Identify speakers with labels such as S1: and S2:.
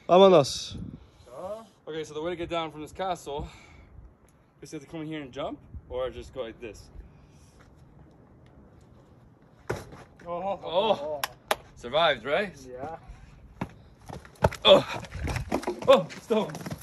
S1: Vámonos.
S2: Okay, so the way to get down from this castle, is you have to come in here and jump, or just go like this. Oh. Survived, right?
S3: Yeah.
S2: Oh, stone.